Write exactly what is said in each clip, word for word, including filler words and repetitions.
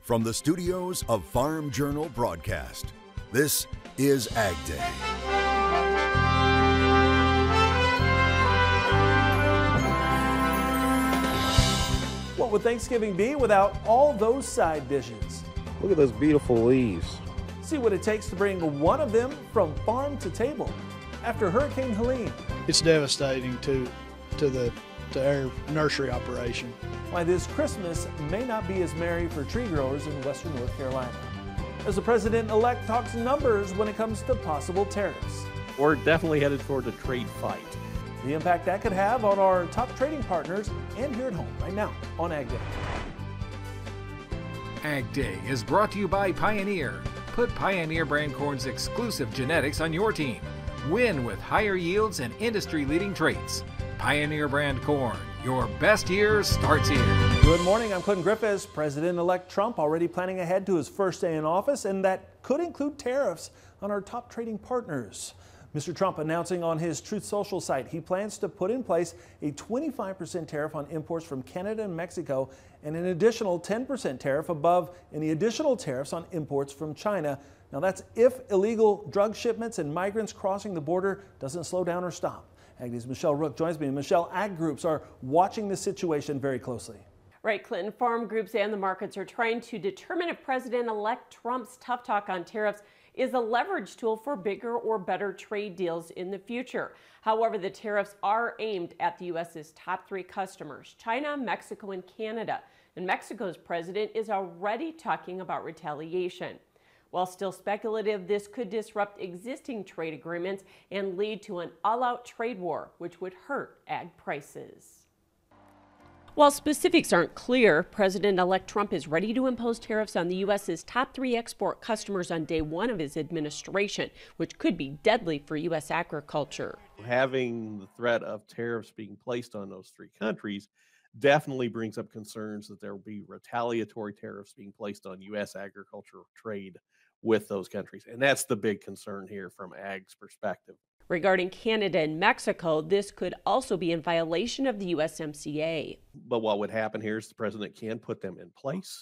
From the studios of Farm Journal Broadcast, this is AgDay. What would Thanksgiving be without all those side dishes? Look at those beautiful leaves. See what it takes to bring one of them from farm to table after Hurricane Helene. It's devastating to, to, the, to our nursery operation. Why this Christmas may not be as merry for tree growers in western North Carolina. As the president-elect talks numbers when it comes to possible tariffs. We're definitely headed toward a trade fight. The impact that could have on our top trading partners and here at home right now on AgDay. AgDay is brought to you by Pioneer. Put Pioneer brand corn's exclusive genetics on your team. Win with higher yields and industry-leading traits. Pioneer brand corn. Your best year starts here. Good morning, I'm Clinton Griffiths. President-elect Trump already planning ahead to his first day in office, and that could include tariffs on our top trading partners. Mister Trump announcing on his Truth Social site he plans to put in place a twenty-five percent tariff on imports from Canada and Mexico and an additional ten percent tariff above any additional tariffs on imports from China. Now that's if illegal drug shipments and migrants crossing the border doesn't slow down or stop. AgDay's Michelle Rook joins me. And Michelle, ag groups are watching the situation very closely. Right, Clinton. Farm groups and the markets are trying to determine if President-elect Trump's tough talk on tariffs is a leverage tool for bigger or better trade deals in the future. However, the tariffs are aimed at the U S's top three customers, China, Mexico, and Canada. And Mexico's president is already talking about retaliation. While still speculative, this could disrupt existing trade agreements and lead to an all-out trade war, which would hurt ag prices. While specifics aren't clear, President-elect Trump is ready to impose tariffs on the U S's top three export customers on day one of his administration, which could be deadly for U S agriculture. Having the threat of tariffs being placed on those three countries definitely brings up concerns that there will be retaliatory tariffs being placed on U S agricultural trade with those countries. And that's the big concern here from ag's perspective. Regarding Canada and Mexico, this could also be in violation of the U S M C A. But what would happen here is the president can put them in place.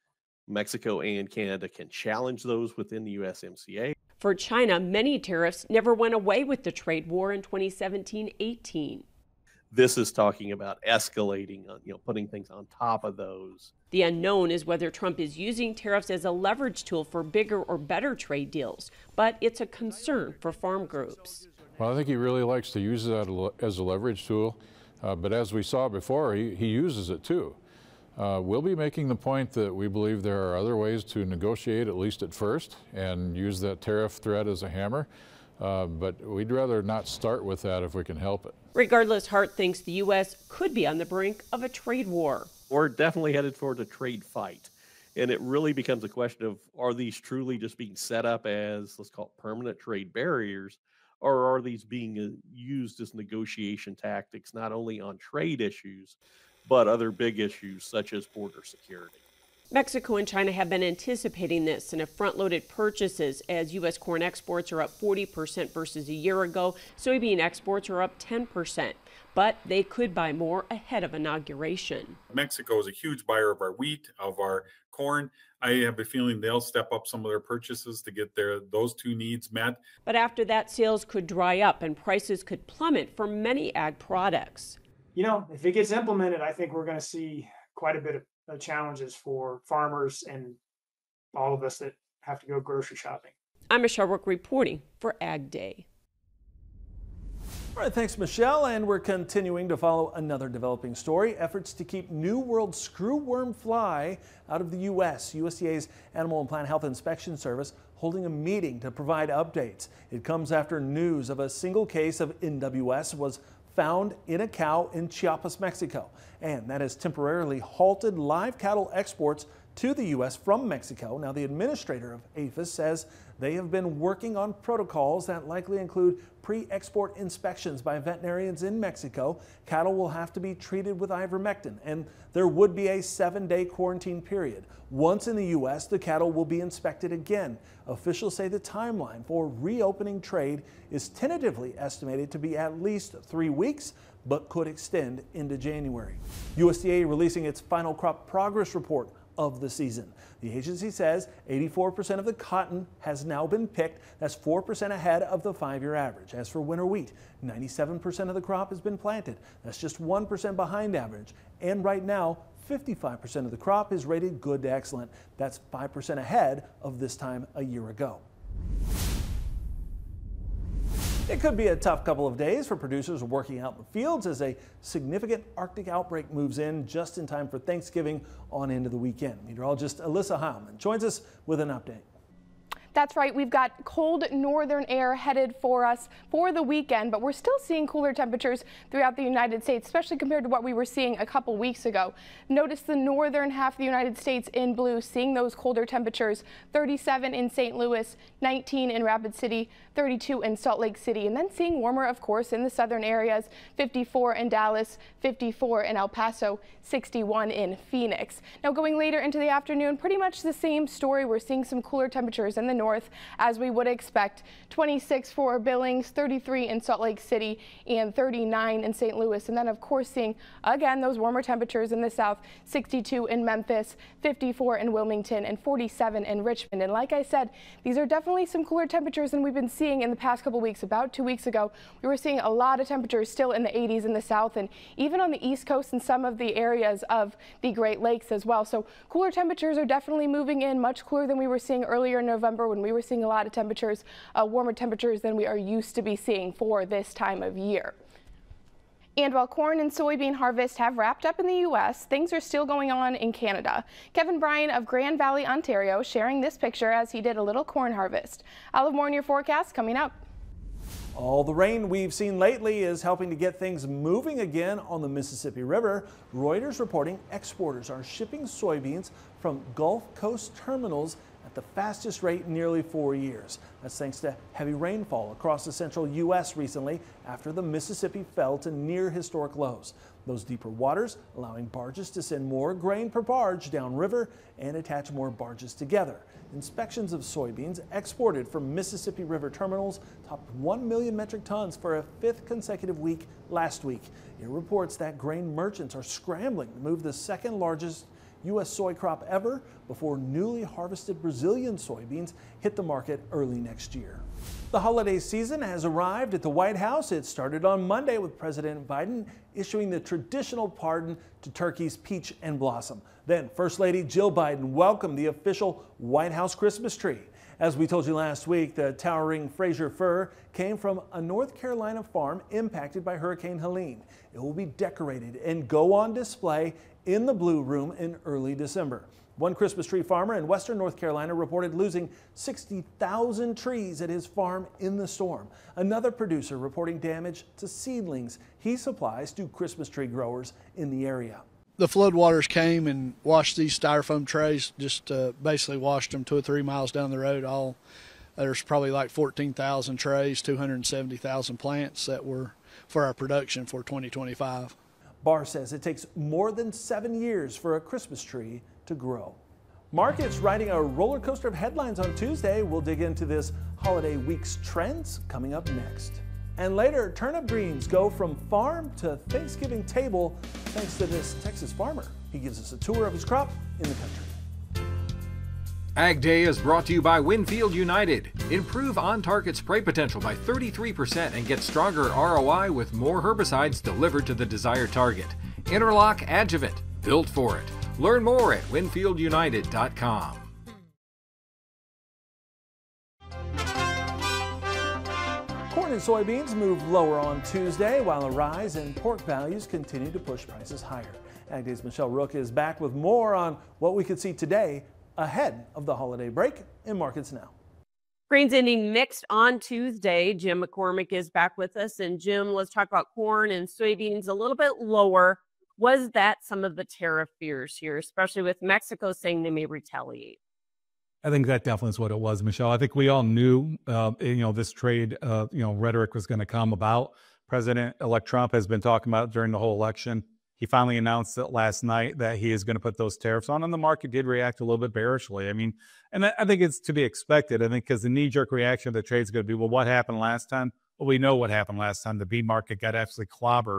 Mexico and Canada can challenge those within the U S M C A. For China, many tariffs never went away with the trade war in twenty seventeen eighteen. This is talking about escalating, you know, putting things on top of those. The unknown is whether Trump is using tariffs as a leverage tool for bigger or better trade deals, but it's a concern for farm groups. Well, I think he really likes to use that as a leverage tool, uh, but as we saw before, he, he uses it too. Uh, we'll be making the point that we believe there are other ways to negotiate, at least at first, and use that tariff threat as a hammer. Uh, but we'd rather not start with that if we can help it. Regardless, Hart thinks the U S could be on the brink of a trade war. We're definitely headed toward a trade fight. And it really becomes a question of, are these truly just being set up as, let's call it, permanent trade barriers, or are these being uh, used as negotiation tactics, not only on trade issues, but other big issues such as border security? Mexico and China have been anticipating this and have front-loaded purchases as U S corn exports are up forty percent versus a year ago. Soybean exports are up ten percent, but they could buy more ahead of inauguration. Mexico is a huge buyer of our wheat, of our corn. I have a feeling they'll step up some of their purchases to get their those two needs met. But after that, sales could dry up and prices could plummet for many ag products. You know, if it gets implemented, I think we're going to see quite a bit of uh, challenges for farmers and all of us that have to go grocery shopping. I'm Michelle Rook reporting for AgDay. All right, thanks, Michelle. And we're continuing to follow another developing story. Efforts to keep New World screwworm fly out of the U S U S D A's Animal and Plant Health Inspection Service holding a meeting to provide updates. It comes after news of a single case of N W S was found in a cow in Chiapas, Mexico. And that has temporarily halted live cattle exports to the U S from Mexico. Now, the administrator of APHIS says they have been working on protocols that likely include pre-export inspections by veterinarians in Mexico. Cattle will have to be treated with ivermectin, and there would be a seven-day quarantine period. Once in the U S, the cattle will be inspected again. Officials say the timeline for reopening trade is tentatively estimated to be at least three weeks, but could extend into January. U S D A releasing its final crop progress report of the season. The agency says eighty-four percent of the cotton has now been picked. That's four percent ahead of the five-year average. As for winter wheat, ninety-seven percent of the crop has been planted. That's just one percent behind average. And right now, fifty-five percent of the crop is rated good to excellent. That's five percent ahead of this time a year ago. It could be a tough couple of days for producers working out in the fields as a significant Arctic outbreak moves in just in time for Thanksgiving on into the weekend. Meteorologist Alyssa Heilman joins us with an update. That's right. We've got cold northern air headed for us for the weekend, but we're still seeing cooler temperatures throughout the United States, especially compared to what we were seeing a couple weeks ago. Notice the northern half of the United States in blue, seeing those colder temperatures, thirty-seven in Saint Louis, nineteen in Rapid City, thirty-two in Salt Lake City, and then seeing warmer, of course, in the southern areas, fifty-four in Dallas, fifty-four in El Paso, sixty-one in Phoenix. Now going later into the afternoon, pretty much the same story. We're seeing some cooler temperatures in the north as we would expect. twenty-six for Billings, thirty-three in Salt Lake City, and thirty-nine in Saint Louis. And then, of course, seeing again those warmer temperatures in the south, sixty-two in Memphis, fifty-four in Wilmington, and forty-seven in Richmond. And like I said, these are definitely some cooler temperatures than we've been seeing in the past couple weeks. About two weeks ago, we were seeing a lot of temperatures still in the eighties in the south and even on the East Coast and some of the areas of the Great Lakes as well. So cooler temperatures are definitely moving in, much cooler than we were seeing earlier in November when we were seeing a lot of temperatures, uh, warmer temperatures than we are used to be seeing for this time of year. And while corn and soybean harvest have wrapped up in the U S, things are still going on in Canada. Kevin Bryan of Grand Valley, Ontario, sharing this picture as he did a little corn harvest. I'll have more in your forecast coming up. All the rain we've seen lately is helping to get things moving again on the Mississippi River. Reuters reporting exporters are shipping soybeans from Gulf Coast terminals at the fastest rate in nearly four years. That's thanks to heavy rainfall across the central U S recently after the Mississippi fell to near historic lows. Those deeper waters allowing barges to send more grain per barge downriver and attach more barges together. Inspections of soybeans exported from Mississippi River terminals topped one million metric tons for a fifth consecutive week last week. It reports that grain merchants are scrambling to move the second largest U S soy crop ever before newly harvested Brazilian soybeans hit the market early next year. The holiday season has arrived at the White House. It started on Monday with President Biden issuing the traditional pardon to turkeys Peach and Blossom. Then First Lady Jill Biden welcomed the official White House Christmas tree. As we told you last week, the towering Fraser fir came from a North Carolina farm impacted by Hurricane Helene. It will be decorated and go on display in the Blue Room in early December. One Christmas tree farmer in western North Carolina reported losing sixty thousand trees at his farm in the storm. Another producer reporting damage to seedlings he supplies to Christmas tree growers in the area. The floodwaters came and washed these styrofoam trays, just uh, basically washed them two or three miles down the road. All there's probably like fourteen thousand trays, two hundred seventy thousand plants that were for our production for twenty twenty-five. Barr says it takes more than seven years for a Christmas tree to grow. Markets riding a roller coaster of headlines on Tuesday. We'll dig into this holiday week's trends coming up next. And later, turnip greens go from farm to Thanksgiving table thanks to this Texas farmer. He gives us a tour of his crop in the country. AgDay is brought to you by Winfield United. Improve on-target spray potential by thirty-three percent and get stronger R O I with more herbicides delivered to the desired target. Interlock Adjuvant, built for it. Learn more at winfield united dot com. Corn and soybeans move lower on Tuesday, while a rise in pork values continue to push prices higher. AgDay's Michelle Rook is back with more on what we could see today ahead of the holiday break in markets now. Grains ending mixed on Tuesday. Jim McCormick is back with us. And Jim, let's talk about corn and soybeans a little bit lower. Was that some of the tariff fears here, especially with Mexico saying they may retaliate? I think that definitely is what it was, Michelle. I think we all knew, uh, you know, this trade, uh, you know, rhetoric was going to come about. President-elect Trump has been talking about it during the whole election. He finally announced it last night that he is going to put those tariffs on, and the market did react a little bit bearishly. I mean, and I, I think it's to be expected. I think because the knee-jerk reaction of the trade is going to be, well, what happened last time? Well, we know what happened last time. The bean market got absolutely clobbered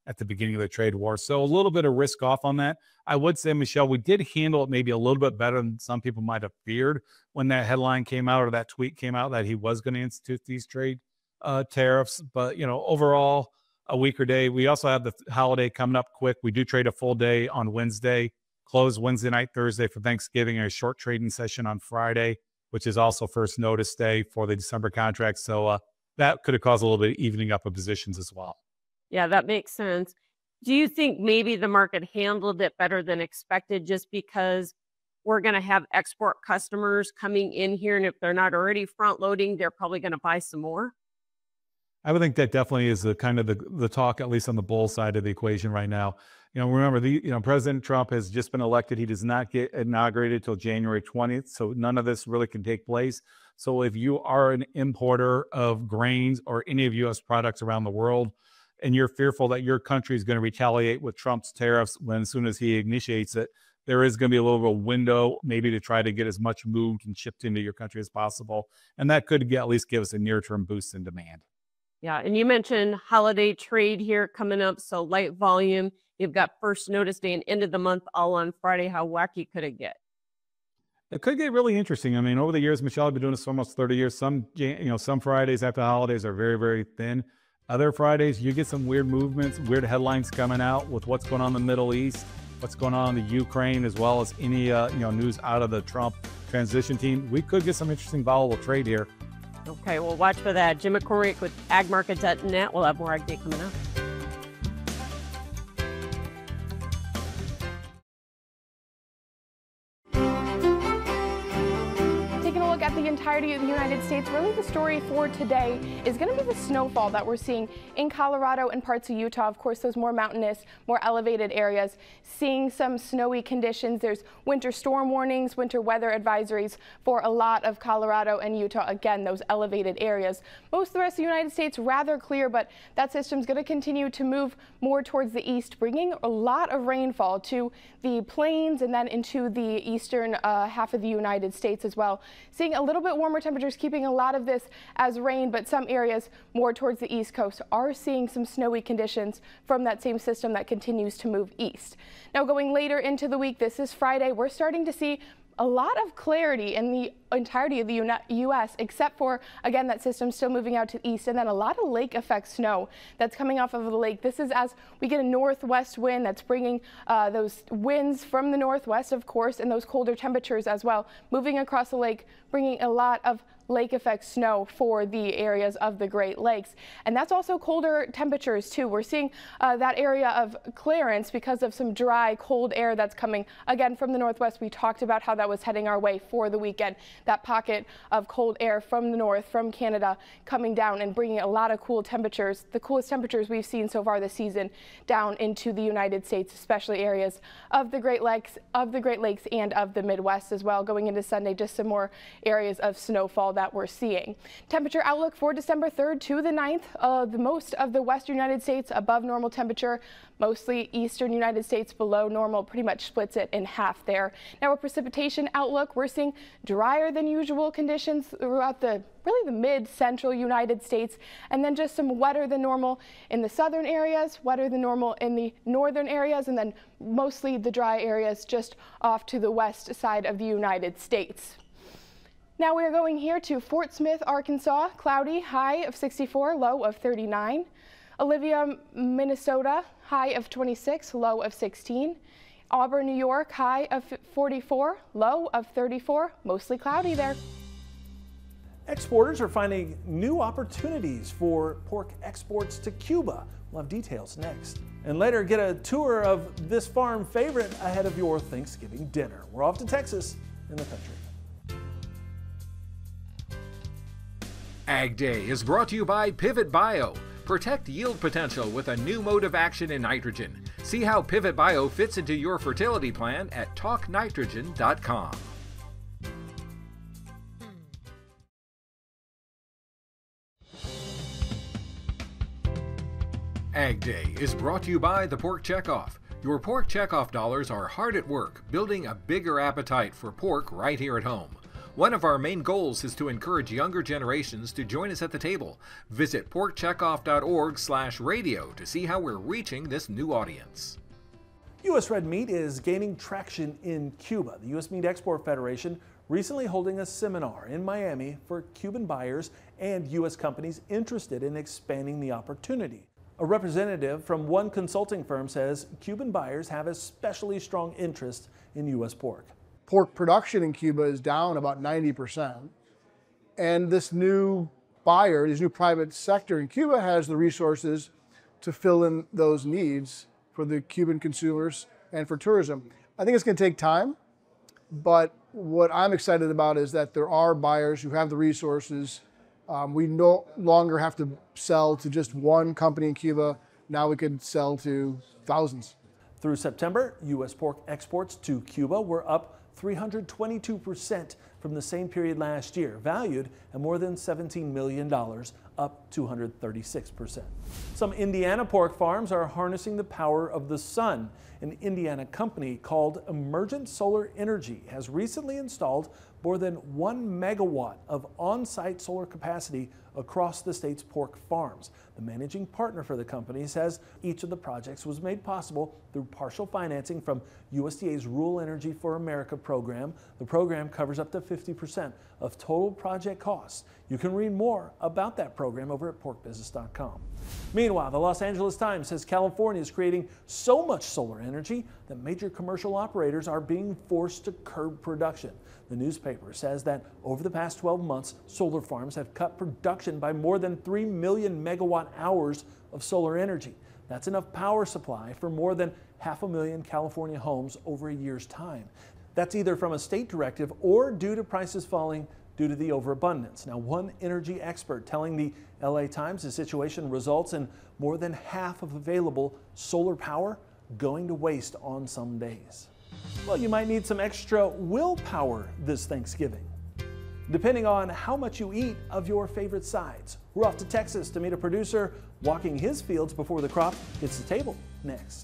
at the beginning of the trade war. So a little bit of risk off on that. I would say, Michelle, we did handle it maybe a little bit better than some people might have feared when that headline came out or that tweet came out that he was going to institute these trade uh, tariffs. But, you know, overall, a weaker day. We also have the holiday coming up quick. We do trade a full day on Wednesday, close Wednesday night, Thursday for Thanksgiving, and a short trading session on Friday, which is also first notice day for the December contract. So uh, that could have caused a little bit of evening up of positions as well. Yeah, that makes sense. Do you think maybe the market handled it better than expected just because we're going to have export customers coming in here, and if they're not already front loading, they're probably going to buy some more? I would think that definitely is the kind of the, the talk, at least on the bull side of the equation right now. You know, remember, the you know President Trump has just been elected. He does not get inaugurated till January twentieth, so none of this really can take place. So if you are an importer of grains or any of U S products around the world, and you're fearful that your country is going to retaliate with Trump's tariffs when as soon as he initiates it, there is going to be a little bit of a window maybe to try to get as much moved and shipped into your country as possible. And that could get, at least give us a near-term boost in demand. Yeah, and you mentioned holiday trade here coming up, so light volume. You've got first notice day and end of the month all on Friday. How wacky could it get? It could get really interesting. I mean, over the years, Michelle, I've been doing this for almost thirty years. Some, you know, some Fridays after the holidays are very, very thin. Other Fridays, you get some weird movements, weird headlines coming out with what's going on in the Middle East, what's going on in the Ukraine, as well as any, uh, you know, news out of the Trump transition team. We could get some interesting volatile trade here. Okay, well, watch for that. Jim McCormick with ag market dot net. We'll have more Ag Day coming up. At the entirety of the United States, really the story for today is going to be the snowfall that we're seeing in Colorado and parts of Utah. Of course, those more mountainous, more elevated areas, seeing some snowy conditions. There's winter storm warnings, winter weather advisories for a lot of Colorado and Utah. Again, those elevated areas. Most of the rest of the United States rather clear, but that system's going to continue to move more towards the east, bringing a lot of rainfall to the plains and then into the eastern uh, half of the United States as well. Seeing a little bit warmer temperatures, keeping a lot of this as rain, but some areas more towards the east coast are seeing some snowy conditions from that same system that continues to move east. Now going later into the week, this is Friday, we're starting to see a lot of clarity in the entirety of the U S except for, again, that system still moving out to the east, and then a lot of lake effect snow that's coming off of the lake. This is as we get a northwest wind that's bringing uh, those winds from the northwest, of course, and those colder temperatures as well, moving across the lake, bringing a lot of lake effect snow for the areas of the Great Lakes. And that's also colder temperatures too. We're seeing uh, that area of clearance because of some dry, cold air that's coming again from the northwest. We talked about how that was heading our way for the weekend. That pocket of cold air from the north, from Canada, coming down and bringing a lot of cool temperatures, the coolest temperatures we've seen so far this season, down into the United States, especially areas of the Great Lakes, of the Great Lakes and of the Midwest as well. Going into Sunday, just some more areas of snowfall that we're seeing. Temperature outlook for December third to the ninth, uh, the most of the western United States above normal temperature, mostly eastern United States below normal, pretty much splits it in half there. Now, a precipitation outlook, we're seeing drier than usual conditions throughout the really the mid-central United States, and then just some wetter than normal in the southern areas, wetter than normal in the northern areas, and then mostly the dry areas just off to the west side of the United States. Now we are going here to Fort Smith, Arkansas, cloudy, high of sixty-four, low of thirty-nine. Olivia, Minnesota, high of twenty-six, low of sixteen. Auburn, New York, high of forty-four, low of thirty-four, mostly cloudy there. Exporters are finding new opportunities for pork exports to Cuba. We'll have details next. And later, get a tour of this farm favorite ahead of your Thanksgiving dinner. We're off to Texas in the country. Ag Day is brought to you by Pivot Bio. Protect yield potential with a new mode of action in nitrogen. See how Pivot Bio fits into your fertility plan at talk nitrogen dot com. Ag Day is brought to you by the Pork Checkoff. Your Pork Checkoff dollars are hard at work building a bigger appetite for pork right here at home. One of our main goals is to encourage younger generations to join us at the table. Visit pork checkoff dot org slash radio to see how we're reaching this new audience. U S red meat is gaining traction in Cuba. The U S Meat Export Federation recently holding a seminar in Miami for Cuban buyers and U S companies interested in expanding the opportunity. A representative from one consulting firm says Cuban buyers have especially strong interest in U S pork. Pork production in Cuba is down about ninety percent. And this new buyer, this new private sector in Cuba has the resources to fill in those needs for the Cuban consumers and for tourism. I think it's going to take time, but what I'm excited about is that there are buyers who have the resources. Um, we no longer have to sell to just one company in Cuba. Now we could sell to thousands. Through September, U S pork exports to Cuba were up three hundred twenty-two percent from the same period last year, valued at more than seventeen million dollars, up two hundred thirty-six percent. Some Indiana pork farms are harnessing the power of the sun. An Indiana company called Emergent Solar Energy has recently installed more than one megawatt of on-site solar capacity across the state's pork farms. The managing partner for the company says each of the projects was made possible through partial financing from U S D A's Rural Energy for America program. The program covers up to fifty percent of total project costs. You can read more about that program over at pork business dot com. Meanwhile, the Los Angeles Times says California is creating so much solar energy that major commercial operators are being forced to curb production. The newspaper says that over the past twelve months, solar farms have cut production by more than three million megawatt hours of solar energy. That's enough power supply for more than half a million California homes over a year's time. That's either from a state directive or due to prices falling due to the overabundance. Now, one energy expert telling the L A Times the situation results in more than half of available solar power going to waste on some days. Well, you might need some extra willpower this Thanksgiving, depending on how much you eat of your favorite sides. We're off to Texas to meet a producer walking his fields before the crop hits the table next.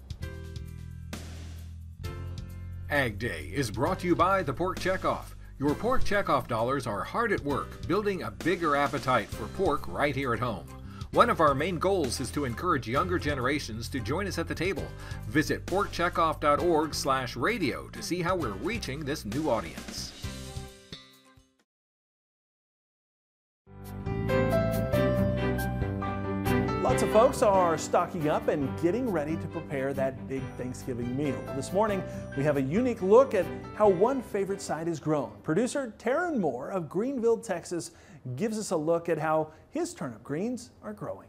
Ag Day is brought to you by the Pork Checkoff. Your Pork Checkoff dollars are hard at work building a bigger appetite for pork right here at home. One of our main goals is to encourage younger generations to join us at the table. Visit pork checkoff dot org slash radio to see how we're reaching this new audience. Lots of folks are stocking up and getting ready to prepare that big Thanksgiving meal. This morning, we have a unique look at how one favorite side is grown. Producer Taryn Moore of Greenville, Texas, gives us a look at how his turnip greens are growing.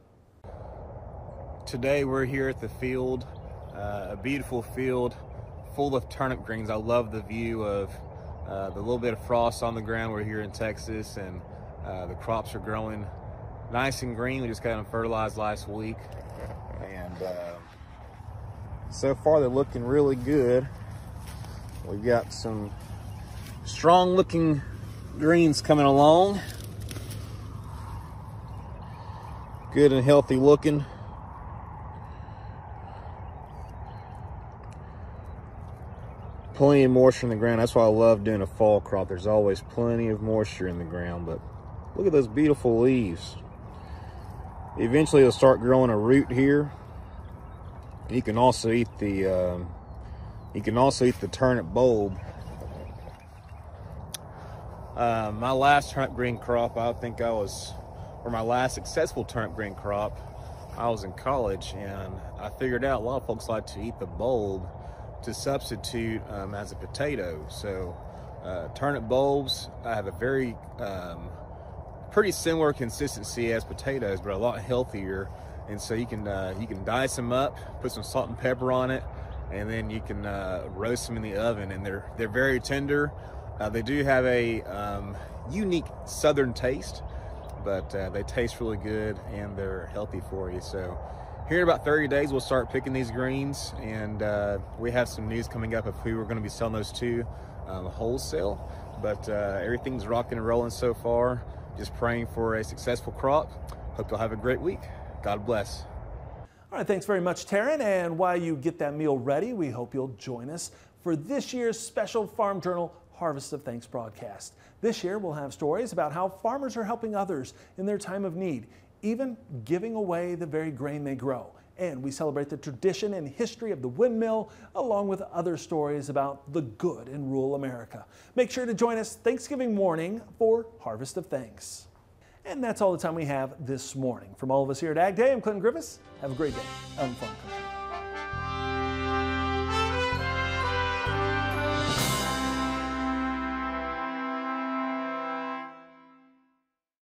Today we're here at the field, uh, a beautiful field full of turnip greens. I love the view of uh, the little bit of frost on the ground. We're here in Texas, and uh, the crops are growing nice and green. We just got them fertilized last week, and uh, so far they're looking really good. We've got some strong looking greens coming along. Good and healthy looking. Plenty of moisture in the ground. That's why I love doing a fall crop. There's always plenty of moisture in the ground. But look at those beautiful leaves. Eventually they'll start growing a root here. You can also eat the um, you can also eat the turnip bulb. Uh, my last turnip green crop, I think I was, or my last successful turnip green crop, I was in college, and I figured out a lot of folks like to eat the bulb to substitute um, as a potato. So uh, turnip bulbs, I have a very um, pretty similar consistency as potatoes, but a lot healthier. And so you can uh, you can dice them up, put some salt and pepper on it, and then you can uh, roast them in the oven. And they're they're very tender. Uh, they do have a um, unique southern taste, but uh, they taste really good and they're healthy for you. So here in about thirty days, we'll start picking these greens, and uh, we have some news coming up of who we're going to be selling those to um, wholesale. But uh, everything's rocking and rolling so far. Just praying for a successful crop. Hope you'll have a great week. God bless. All right, thanks very much, Taryn. And while you get that meal ready, we hope you'll join us for this year's special Farm Journal Harvest of Thanks broadcast. This year we'll have stories about how farmers are helping others in their time of need, even giving away the very grain they grow. And we celebrate the tradition and history of the windmill, along with other stories about the good in rural America. Make sure to join us Thanksgiving morning for Harvest of Thanks. And that's all the time we have this morning. From all of us here at AgDay, I'm Clinton Griffiths. Have a great day out in farm country.